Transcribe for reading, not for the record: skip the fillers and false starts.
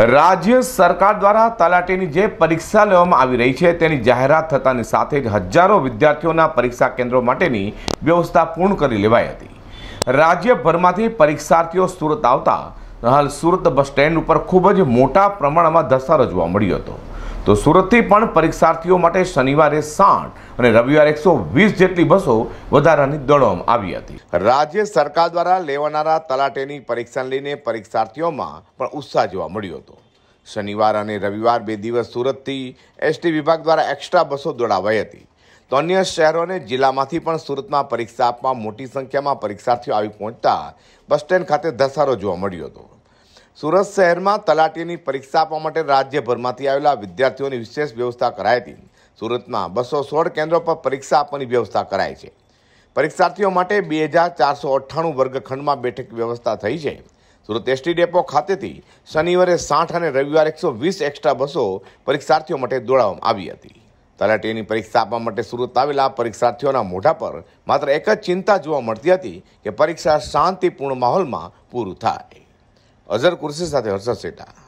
રાજ્ય સરકાર દ્વારા તલાટીની જે પરીક્ષા લેવામાં આવી રહી છે તેની જાહેરાત થતાની સાથે જ હજારો વિદ્યાર્થીઓના પરીક્ષા કેન્દ્રો માટેની વ્યવસ્થા પૂર્ણ કરી લેવાઈ હતી। રાજ્યભરમાંથી પરીક્ષાર્થીઓ સુરત આવતા હાલ સુરત બસ સ્ટેન્ડ ઉપર ખૂબ જ મોટા પ્રમાણમાં ધસારો જોવા મળ્યો હતો। તો સુરતથી પણ પરીક્ષાર્થીઓ માટે શનિવારે 60 અને રવિવારે 120 જેટલી બસો વધારાની દોડવામાં આવી હતી। રાજ્ય સરકાર દ્વારા લેવાનારા તલાટીની પરીક્ષાને લઈને પરીક્ષાર્થીઓમાં પણ ઉત્સાહ જોવા મળ્યો હતો। શનિવાર અને રવિવાર 2 દિવસ સુરતથી એસટી વિભાગ દ્વારા એક્સ્ટ્રા બસો દોડાવાઈ હતી। તો અન્ય શહેરો અને જિલ્લામાંથી પણ સુરતમાં પરીક્ષા આપવા મોટી સંખ્યામાં પરીક્ષાર્થીઓ આવી પહોંચતા બસ સ્ટેન્ડ ખાતે ધસારો જોવા મળ્યો હતો। સુરત શહેરમાં તલાટીની પરીક્ષા આપવા માટે રાજ્યભરમાંથી આવેલા વિદ્યાર્થીઓની વિશેષ વ્યવસ્થા કરાઈ હતી। સુરતમાં 216 કેન્દ્રો પર પરીક્ષા આપવાની વ્યવસ્થા કરાઈ છે। પરીક્ષાર્થીઓ માટે 2498 વર્ગખંડમાં બેઠક વ્યવસ્થા થઈ છે। સુરત એસટી ડેપો ખાતેથી શનિવારે 60 અને રવિવારે 120 એક્સ્ટ્રા બસો પરીક્ષાર્થીઓ માટે દોડાવવામાં આવી હતી। તલાટીની પરીક્ષા આપવા માટે સુરત આવેલા પરીક્ષાર્થીઓના મોઢા પર માત્ર એક જ ચિંતા જોવા મળતી હતી કે પરીક્ષા શાંતિપૂર્ણ માહોલમાં પૂરું થાય। અઝર કુર્સી સાથે હર્ષદ સેઠા।